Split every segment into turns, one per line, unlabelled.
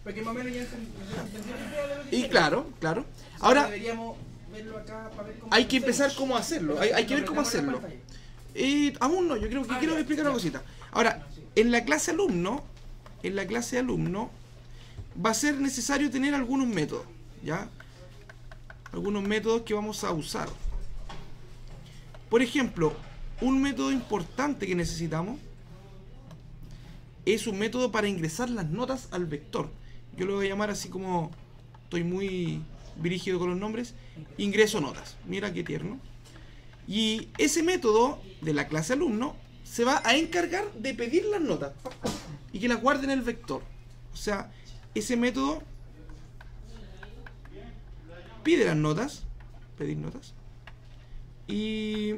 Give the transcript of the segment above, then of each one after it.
Porque más o menos ya
Y claro. Ahora
deberíamos verlo acá para ver cómo
hay que empezar cómo hacerlo. Hay que ver cómo hacerlo. Aún no, yo creo que quiero explicar una cosita. Ahora, en la clase alumno, va a ser necesario tener algunos métodos, ¿ya? Algunos métodos que vamos a usar. Por ejemplo, un método importante que necesitamos es un método para ingresar las notas al vector. Yo lo voy a llamar así como estoy muy brígido con los nombres, ingreso notas. Mira qué tierno. Y ese método de la clase alumno se va a encargar de pedir las notas y que las guarde en el vector. O sea, ese método pide las notas, pedir notas, y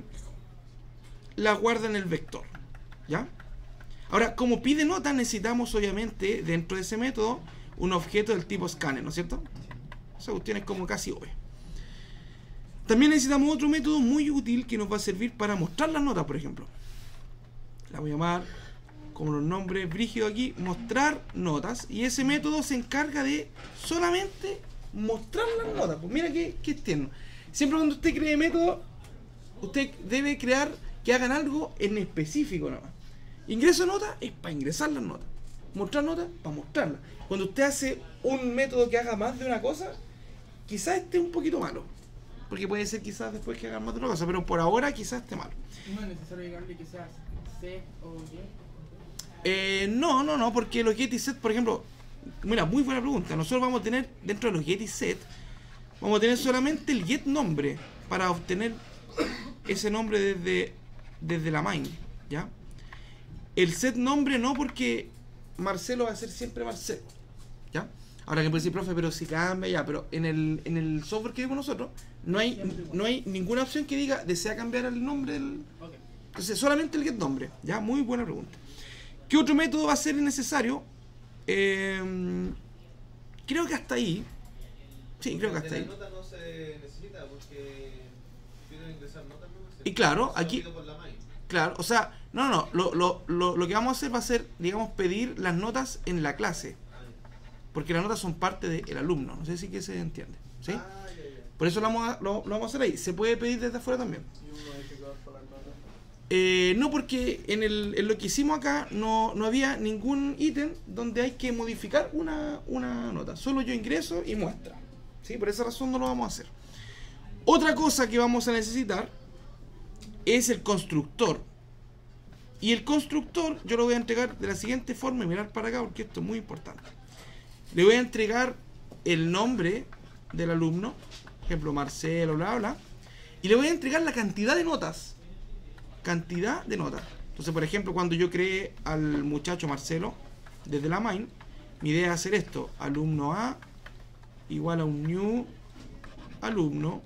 las guarda en el vector, ¿ya? Ahora, como pide notas, necesitamos obviamente dentro de ese método un objeto del tipo scanner, ¿no es cierto? Esa cuestión es como casi obvia. También necesitamos otro método muy útil que nos va a servir para mostrar las notas, por ejemplo. La voy a llamar, como los nombres brígidos aquí, mostrar notas. Y ese método se encarga de solamente mostrar las notas. Pues mira qué tierno. Siempre cuando usted cree método, usted debe crear que hagan algo en específico nomás. Ingreso notas es para ingresar las notas. Mostrar notas para mostrarlas. Cuando usted hace un método que haga más de una cosa, quizás esté un poquito malo. Porque puede ser quizás después que hagan más de una cosa, pero por ahora quizás esté malo.
¿No es necesario llegarle quizás set o get?
No, porque los get y set, por ejemplo, mira, muy buena pregunta. Nosotros vamos a tener dentro de los get y set, vamos a tener solamente el get nombre para obtener ese nombre desde la main, ¿ya? El set nombre no, porque Marcelo va a ser siempre Marcelo, ¿ya? Ahora que puede decir, profe, pero si cambia ya, pero en el software que vimos nosotros no hay ninguna opción que diga desea cambiar el nombre del...
Okay.
Entonces solamente el get nombre, ¿ya? Muy buena pregunta. ¿Qué otro método va a ser necesario? Creo que hasta ahí. Sí, creo que hasta ahí.
La nota no se necesita porque pido ingresar notas, ¿no?
Y claro, aquí... Claro, o sea, no, lo que vamos a hacer va a ser, digamos, pedir las notas en la clase. Porque las notas son parte del alumno, no sé si que se entiende, ¿sí? Por eso lo vamos a hacer ahí. Se puede pedir desde afuera también.
¿Y un modificador por las notas?
No, porque en lo que hicimos acá no había ningún ítem donde hay que modificar una nota. Solo yo ingreso y muestra, ¿sí? Por esa razón no lo vamos a hacer. Otra cosa que vamos a necesitar es el constructor. Y el constructor yo lo voy a entregar de la siguiente forma, y mirar para acá porque esto es muy importante. Le voy a entregar el nombre del alumno, por ejemplo Marcelo, bla bla, y le voy a entregar la cantidad de notas. Entonces, por ejemplo, cuando yo creé al muchacho Marcelo desde la main, mi idea es hacer esto: alumno A igual a un new alumno.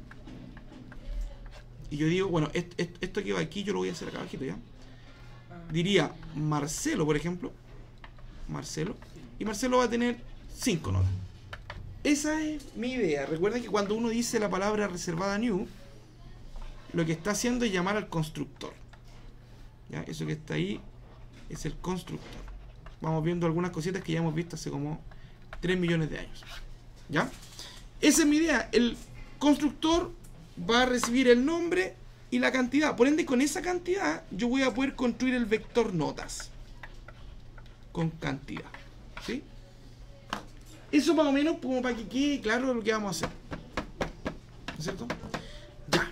Y yo digo, bueno, esto que va aquí yo lo voy a hacer acá abajito, ¿ya? Diría Marcelo, por ejemplo. Marcelo. Y Marcelo va a tener 5 notas. Esa es mi idea. Recuerden que cuando uno dice la palabra reservada new, lo que está haciendo es llamar al constructor, ¿ya? Eso que está ahí es el constructor. Vamos viendo algunas cositas que ya hemos visto hace como 3 millones de años, ¿ya? Esa es mi idea. El constructor va a recibir el nombre y la cantidad. Por ende, con esa cantidad yo voy a poder construir el vector notas con cantidad, ¿sí? Eso más o menos como para que quede claro lo que vamos a hacer, ¿no es cierto? Ya.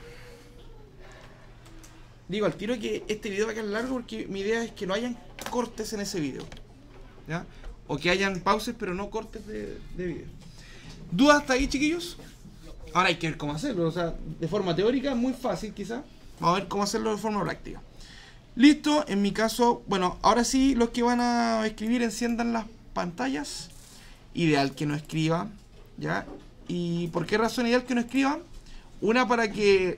Digo al tiro que este video va a quedar largo porque mi idea es que no hayan cortes en ese video, ¿ya? O que hayan pausas pero no cortes de video. ¿Dudas hasta ahí, chiquillos? Ahora hay que ver cómo hacerlo. O sea, de forma teórica es muy fácil quizás. Vamos a ver cómo hacerlo de forma práctica. Listo, en mi caso, bueno, ahora sí los que van a escribir enciendan las pantallas. Ideal que no escriban, ¿ya? ¿Y por qué razón ideal que no escriban? Una, para que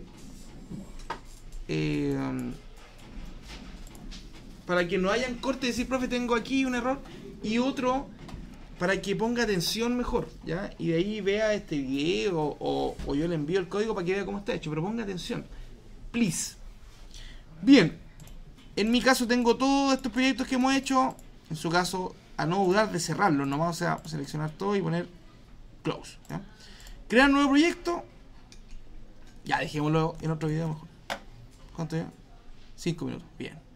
no hayan corte y decir, profe, tengo aquí un error. Y otro, para que ponga atención mejor, ¿ya? Y de ahí vea este video o yo le envío el código para que vea cómo está hecho. Pero ponga atención, please. Bien, en mi caso tengo todos estos proyectos que hemos hecho. En su caso a no dudar de cerrarlo nomás, o sea, seleccionar todo y poner close, ¿ya? Crear nuevo proyecto. Ya, dejémoslo en otro video mejor. ¿Cuánto ya? 5 minutos, bien.